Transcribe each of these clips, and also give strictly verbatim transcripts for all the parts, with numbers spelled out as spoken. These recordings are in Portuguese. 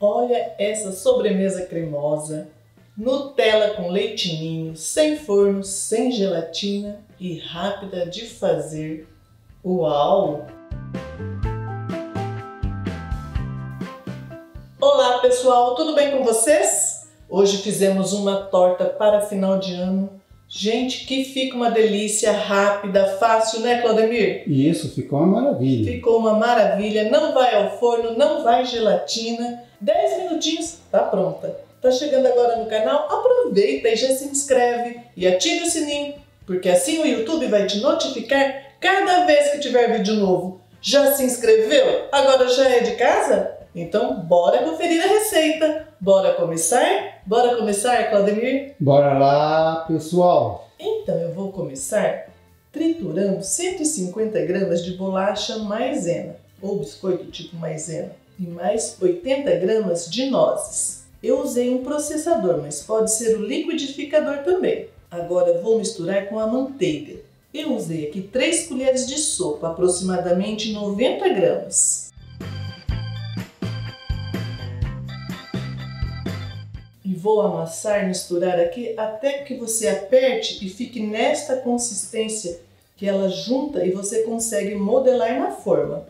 Olha essa sobremesa cremosa, Nutella com leite ninho, sem forno, sem gelatina e rápida de fazer. Uau! Olá pessoal, tudo bem com vocês? Hoje fizemos uma torta para final de ano. Gente, que fica uma delícia, rápida, fácil, né, Claudemir? Isso, ficou uma maravilha. Ficou uma maravilha, não vai ao forno, não vai gelatina. dez minutinhos, tá pronta. Tá chegando agora no canal? Aproveita e já se inscreve e ative o sininho, porque assim o YouTube vai te notificar cada vez que tiver vídeo novo. Já se inscreveu? Agora já é de casa? Então bora conferir a receita. Bora começar? Bora começar, Claudemir? Bora lá, pessoal! Então eu vou começar triturando cento e cinquenta gramas de bolacha maisena, ou biscoito tipo maisena, e mais oitenta gramas de nozes. Eu usei um processador, mas pode ser o liquidificador também. Agora vou misturar com a manteiga. Eu usei aqui três colheres de sopa, aproximadamente noventa gramas. E vou amassar, misturar aqui até que você aperte e fique nesta consistência que ela junta e você consegue modelar na forma.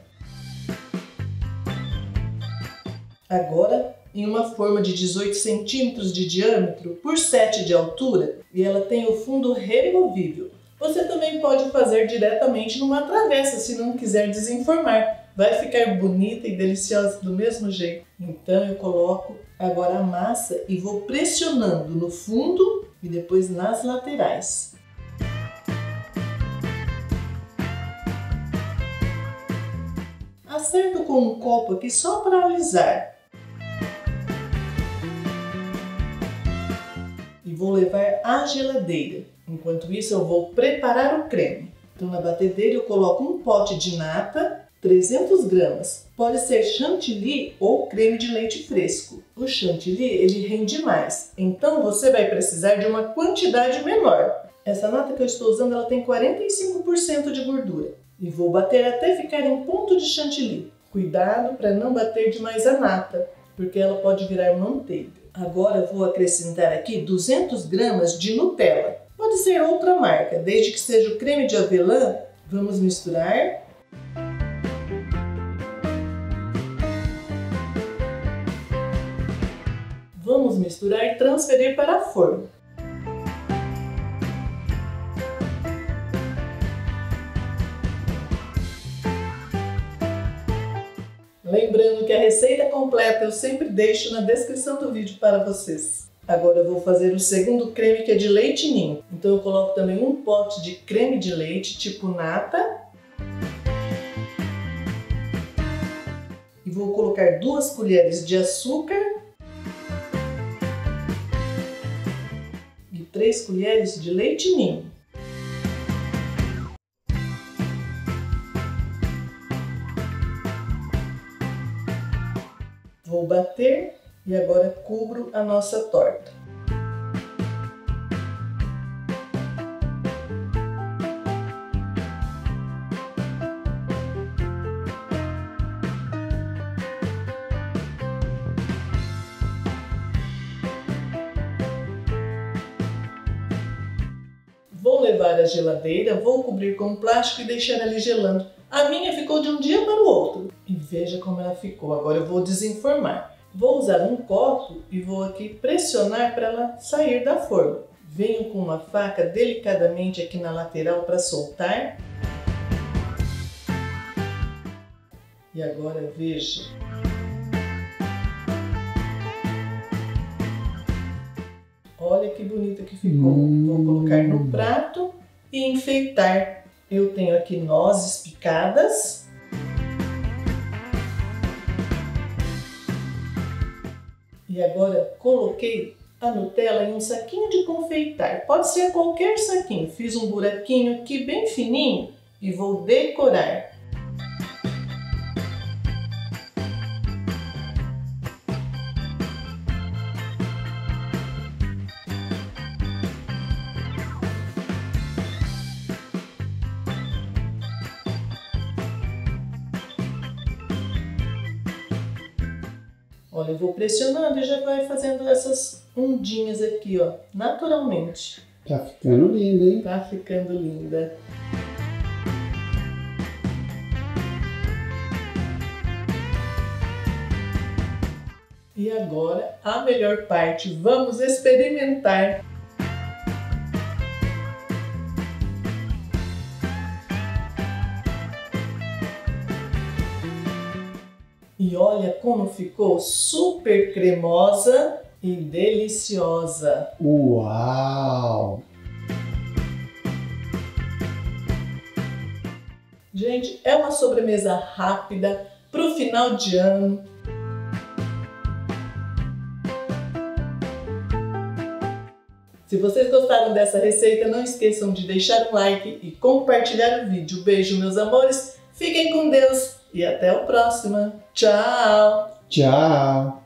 Agora, em uma forma de dezoito centímetros de diâmetro por sete de altura, e ela tem o fundo removível. Você também pode fazer diretamente numa travessa se não quiser desenformar. Vai ficar bonita e deliciosa do mesmo jeito. Então eu coloco agora a massa e vou pressionando no fundo e depois nas laterais. Acerto com um copo aqui só para alisar. E vou levar à geladeira. Enquanto isso eu vou preparar o creme. Então na batedeira eu coloco um pote de nata, trezentas gramas. Pode ser chantilly ou creme de leite fresco. O chantilly ele rende mais, então você vai precisar de uma quantidade menor. Essa nata que eu estou usando ela tem quarenta e cinco por cento de gordura. E vou bater até ficar em ponto de chantilly. Cuidado para não bater demais a nata, porque ela pode virar manteiga. Agora vou acrescentar aqui duzentas gramas de Nutella. Pode ser outra marca, desde que seja o creme de avelã. Vamos misturar. Vamos misturar e transferir para a forma. Lembrando que a receita completa eu sempre deixo na descrição do vídeo para vocês. Agora eu vou fazer o segundo creme, que é de leite ninho. Então eu coloco também um pote de creme de leite tipo nata. E vou colocar duas colheres de açúcar. E três colheres de leite ninho. Vou bater e agora cubro a nossa torta. Vou levar à geladeira, vou cobrir com plástico e deixar ali gelando. A minha ficou de um dia para o outro. E veja como ela ficou. Agora eu vou desenformar. Vou usar um copo e vou aqui pressionar para ela sair da forma. Venho com uma faca delicadamente aqui na lateral para soltar. E agora veja. Olha que bonita que ficou. Hum. Vou colocar no prato e enfeitar. Eu tenho aqui nozes picadas. E agora coloquei a Nutella em um saquinho de confeitar. Pode ser qualquer saquinho. Fiz um buraquinho aqui bem fininho e vou decorar. Olha, eu vou pressionando e já vai fazendo essas ondinhas aqui, ó, naturalmente. Tá ficando linda, hein? Tá ficando linda. E agora, a melhor parte, vamos experimentar. E olha como ficou super cremosa e deliciosa. Uau! Gente, é uma sobremesa rápida para o final de ano. Se vocês gostaram dessa receita, não esqueçam de deixar um like e compartilhar o vídeo. Beijo, meus amores. Fiquem com Deus e até o próximo. Tchau! Tchau!